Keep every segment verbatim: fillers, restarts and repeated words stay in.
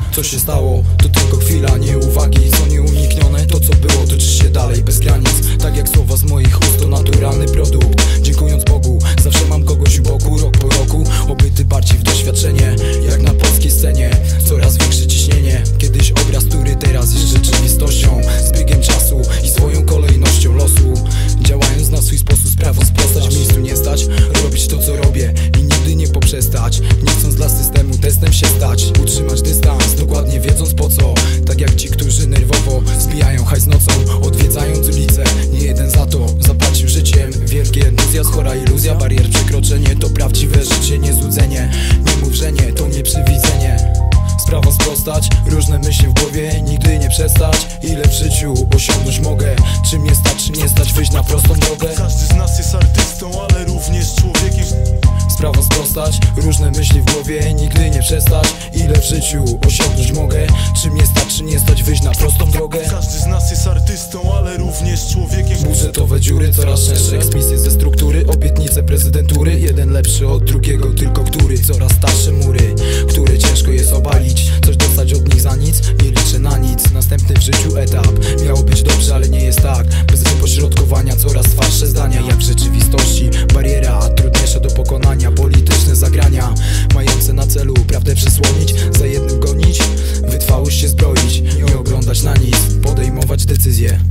co się stało, to tylko chwila nieuwagi, co nieuniknione, to co było toczy się dalej bez granic. Tak jak słowa z moich ust to naturalny produkt. Dziękując Bogu, zawsze mam kogoś u boku. Rok po roku, obyty bardziej w doświadczenie. Jak na polskiej scenie, coraz większe ciśnienie. Kiedyś obraz, który teraz jest rzeczywistością. Z biegiem czasu i swoją kolejnością losu, działając na swój sposób, sprawą sprostać. W miejscu nie stać, robić to co robię i nigdy nie poprzestać. Nie chcąc dla systemu testem się stać, utrzymać dystans, dokładnie wiedząc po co. Tak jak ci, którzy nerwowo zbijają hajs nocą, odwiedzając ulicę. Nie jeden za to zapłacił życiem. Wielki entuzjazm, chora iluzja, barier przekroczenie. To prawdziwe życie, nie złudzenie. Nie mów, że nie, to nie przywidzenie. Sprawa sprostać, różne myśli w głowie, nigdy nie przestać. Ile w życiu osiągnąć mogę? Czy mnie stać, czy nie stać, wyjść na prostą drogę? Każdy z nas jest artystą, ale również człowiekiem. Sprawa sprostać, różne myśli w głowie, nigdy nie przestać. Ile w życiu osiągnąć mogę? Czy mnie stać, czy nie stać, wyjść na prostą drogę? Każdy z nas jest artystą, ale również człowiekiem. Budżetowe dziury, coraz częstsze eksmisje ze struktury, obietnice prezydentury. Jeden lepszy od drugiego, tylko który? Coraz starsze mury, które ciężko jest obalić. Coś dostać od nich za nic, nie liczę na nic. Następny w życiu etap, miało być dobrze, ale nie jest tak. Bez wypośrodkowania coraz twardsze zdania. Jak w rzeczywistości bariera, trudniejsza do pokonania. Polityczne zagrania, mające na celu prawdę przysłonić. Za jednym gonić, wytrwałość się zbroić. Nie oglądać na nic, podejmować decyzje.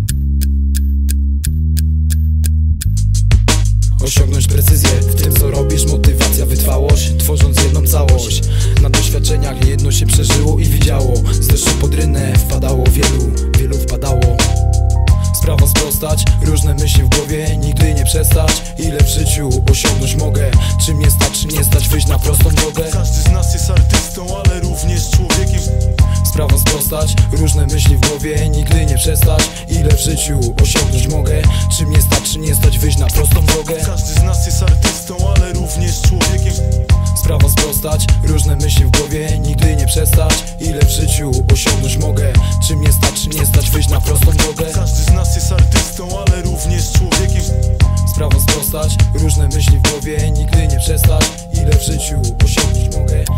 Osiągnąć precyzję w tym co robisz, motywacja, wytrwałość, tworząc jedną całość. Na doświadczeniach niejedno się przeżyło i widziało. Z deszczu pod rynę wpadało wielu, wielu wpadało. Sprawa sprostać, różne myśli w głowie, nigdy nie przestać. Ile w życiu osiągnąć mogę? Czy mnie stać, czy nie stać, wyjść na prostą drogę? Każdy z nas jest artystą, ale również człowiekiem. Sprawa sprostać, różne myśli w głowie, nigdy nie przestać. Ile w życiu osiągnąć mogę? Czy mnie stać, czy nie stać, wyjść na prostą drogę? Każdy z nas jest artystą, ale również człowiekiem. Sprawa sprostać, różne myśli w głowie, nigdy nie przestać. Ile w życiu osiągnąć mogę? Czy mnie stać, czy nie stać, wyjść na prostą drogę? Każdy z nas jest artystą, ale również człowiekiem. Sprawa sprostać, różne myśli w głowie, nigdy nie przestać. Ile w życiu osiągnąć mogę?